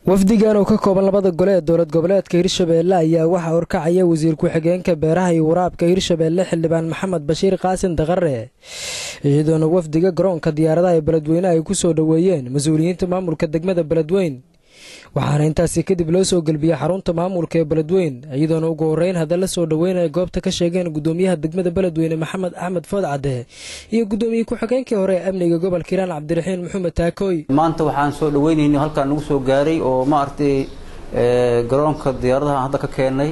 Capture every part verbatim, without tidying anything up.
wafdigan oo ka kooban labada gole ee dowlad goboleedka Hirshabeelle ayaa waxa horkacaya wasiir ku-xigeenka beeraha iyo waraabka Hirshabeelle xildhibaan Maxamed Bashiir Qaasin Daqare iyadoo wafdiga garoonka diyaaradaha ee Beledweyne ay ku soo dhaweeyeen mas'uuliyiinta maamulka degmada Beledweyne waxaana intaasi kadib loo soo galbiyay xarunta maamulka ee Beledweyne iyadoo ugu horeyn hadal soo dhaweynaya goobta ka sheegeen gudoomiyaha degmada Beledweyne Maxamed Axmed Foodcade iyo gudoomiye ku-xigeenka hore ee amniga gobolka Hiiraan Cabdiraxiin Maxamed Taakoy maanta waxaan soo dhaweynaynay halkaan ugu soo gaaray oo ma artay ee garoonka diyaaradaha hadda ka keenay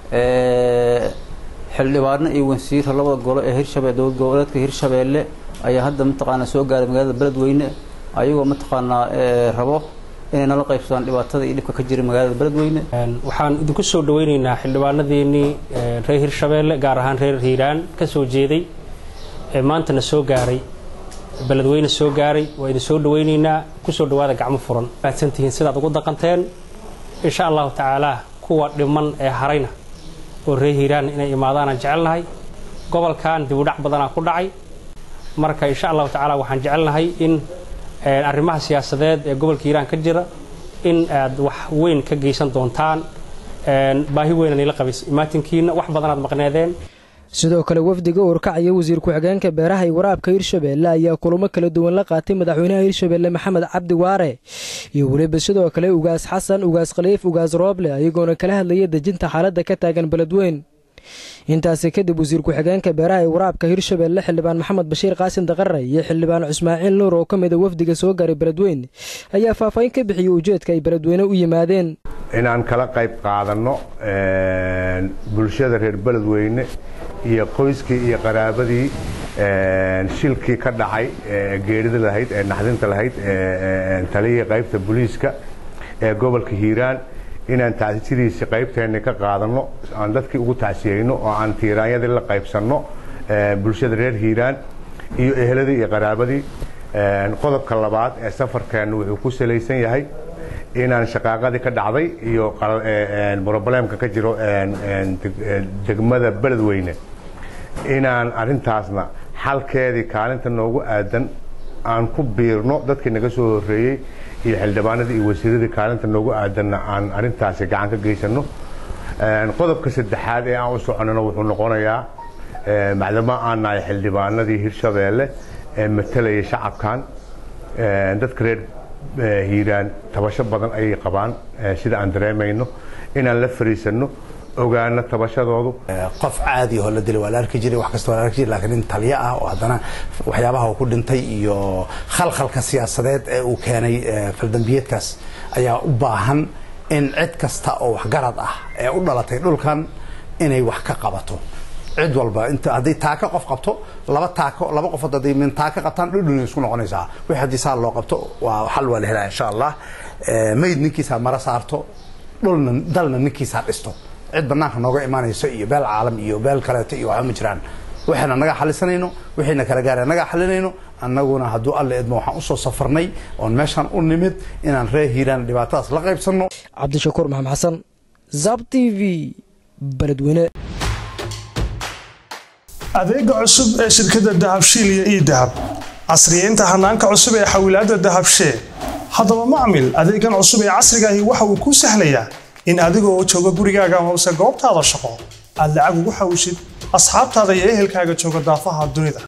ee xildhibaano iyo wasiir labada gole ee Hirshabeelle dowlad goboleedka Hirshabeelle ayaa hadda mataqaana soo gaaray magaalada Beledweyne ayagoo mataqaana ee rabo inay nala qaybsadaan dhibaatada iyo dhibka ka jira magaalada Beledweyne waxaan idinku soo dhaweynaynaa xildhibaanadeeni reer Hirshabeelle gaar ahaan reer Hiiraan ka soo jeeday ee maanta na soo gaaray Beledweyne soo gaaray waa idin soo dhaweynaynaa ku soo dhawaada gacmo furan baadsantihiin sidaad ugu dhaqanteen insha Allah taala kuwa dhiman ee harayna oo reer Hiiraan inay imaadaan jecelnahay gobolkan dib u dhac badan ku dhacay marka insha Allah taala waxaan jecelnahay in arrimaha siyaasadeed ee gobolka Hiiraan ka jira in aad wax weyn ka geysan doontaan een baahi weyn ay la qabis imaatinkiina wax badan aad maqneedeen sidoo kale wafdiga urkacaya wasiir ku-xigeenka beeraha iyo waraabka Hirshabeelle ayaa kulamo kala duwan la qaatay madaxweynaha Hirshabeelle Maxamed Cabdi Waare iyo waliba sidoo kale ugaas Xasan ugaas Khaliif ugaas Rooble ayagoona kala hadlayay dejinta xaaladda ka taagan Beledweyne intaas kadib wasiir ku-xigeenka beeraha iyo waraabka Hirshabeelle xildhibaan Maxamed Bashiir Qaasin Daqare iyo xildhibaan Ismaaciil Nuur oo kamid ah wafdiga soo gaaray Beledweyne ayaa faahfaahin ka bixiyay ujeedka ay Beledweyne u yimaadeen inaan kala qayb qaadano ee bulshada reer Beledweyne iyo qoyskii iyo qaraabadii ee shilkii ka dhacay ee geerida lahayd ee naxdinta lahayd ee taliye qaybta booliiska ee gobolka Hiiraan inaan taasiriisi qaybteena ka qaadano aan dadkii ugu taasiyayno oo aan tiiraanyada la qaybsano ee bulshada reer Hiiraan iyo eheladii iyo qaraabadii ee qodobka labaad ee safarkan wuxuu ku saleysan yahay inaan shaqaaqadii ka dhacday iyo ee problemka ka jiro ee degmada Beledweyne inaan arintaasna xalkeedii kaalinta noogu aadan aan ku biirno dadkii naga soo horeeyay iyo xildhibaanadii iyo wasiiradii kaalinta noogu aadan aan arintaasi gacan ka geysano een qodobka saddexaad ee aan u soconno wuxuu noqonayaa ee macdama aan nahay xildhibaanadii Hirshabeelle ee matalaya shacabkan ee dadka reer Hiiraan tabasho badan ay qabaan sida aan dareemayno inaan la fariisano ogaana tabashadoodu qof caadi oo la dilay wala arki jiray wax kasta wala arki jiray laakiin in taliye ah oo hadana waxyaabaha uu ku dhintay iyo khalkhalka siyaasadeed ee uu keenay faldambiyeedkaas ayaa u baahan in cid kasta oo wax garad ah ee u dhalatay dhulkan inay wax ka qabato cid walba inta hadii taaka qof qabto laba taako laba qof hadii min taaka qabtaan dhudhun isku noqonaysa wixii hadii saar loo qabto waa xal wala helaa insha Allah ee meed ninkiisa mara saarto dhulna dalna ninkiisa dhisto cid banaanka nooga imaanayso iyo beel caalam iyo beel kale iyo waxa ma jiraan waxaana naga xalisanayno waxayna kala gaaray naga xalinayno annaguna haduu alle idmo waxaan u soo safarnay oo meeshan u nimid inaan reer Hiiraan dhibaatadaas la qaybsano Cabdishakuur Maxamed Xasan Zab T V Beledweyne adeega cusub ee shirkadda Dahabshiil iyo e-Dahab casriyeynta hanaanka cusub ee xawilaadda Dahabshiil haddaba macmil adeegan cusub ee casriga ah waxa uu ku sahlayaa in adigoo jooga gurigaaga hoose goobtaada shaqo aad lacag ugu xawishid asxaabtaada iyo ehelkaaga jooga daafaha dunida